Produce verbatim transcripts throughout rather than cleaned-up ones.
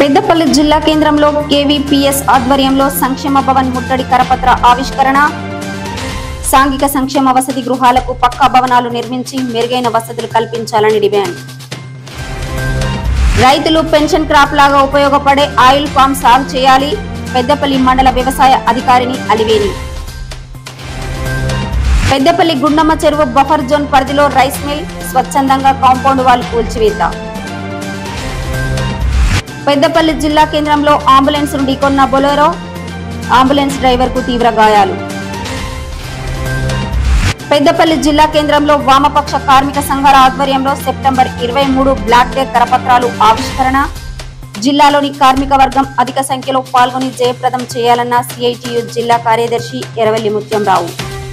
పెద్దపల్లి జిల్లా కేంద్రంలో కేవీపీఎస్ ఆధ్వర్యంలో సంక్షేమ భవన్ ముట్టడి కరపత్ర ఆవిష్కరణ. సాంఘిక సంక్షేమ వసతి గృహాలకు పక్కా భవనాలు నిర్మించి మెరుగైన వసతులు కల్పించాలని డిమాండ్. రైతులు పెన్షన్ క్రాప్ లాగా ఉపయోగపడే ఆయిల్ పామ్ సాగు చేయాలి. పెద్దపల్లి మండల వ్యవసాయ అధికారిని అలివేని. పెద్దపల్లి గుండమ్మ చెరువు బఫర్ జోన్ పరిధిలో రైస్ మిల్ స్వచ్ఛందంగా కాంపౌండ్ వాల్ కూల్చివేత. పెద్దపల్లి జిల్లా కేంద్రంలో అంబులెన్స్ ను ఢీకొన్న బొలెరో, అంబులెన్స్ డ్రైవర్ కు తీవ్ర గాయాలు. పెద్దపల్లి జిల్లా కేంద్రంలో వామపక్ష కార్మిక సంఘాల ఆధ్వర్యంలో సెప్టెంబర్ ఇరవై మూడు బ్లాక్ డే కరపత్రాలు ఆవిష్కరణ. జిల్లాలోని కార్మిక వర్గం అధిక సంఖ్యలో పాల్గొని జయప్రదం చేయాలన్న సిఐటియు జిల్లా కార్యదర్శి ఎర్రవెల్లి ముత్యంరావు.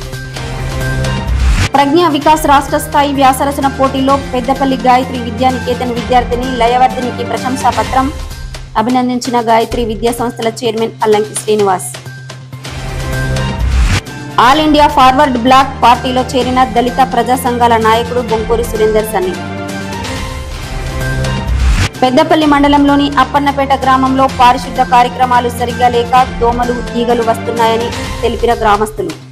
ప్రజ్ఞా వికాస్ రాష్ట్ర స్థాయి వ్యాసరచన పోటీలో పెద్దపల్లి గాయత్రి విద్యానికేతన్ విద్యార్థిని లయవర్ధినికి ప్రశంసా పత్రం. అభినందించిన గాయత్రి విద్యా సంస్థల chairman Allanki Srinivas. All India forward bloc పార్టీలో చేరిన దళిత ప్రజా సంఘాల నాయకుడు బొంకూరి సురేందర్ సన్ని. పెద్దపల్లి మండలంలోని అప్పన్నపేట గ్రామంలో పారిశుద్ధ కార్యక్రమాలు సరిగ్గా లేక దోమలు ఈగలు వస్తున్నాయని తెలిపిన గ్రామస్తులు.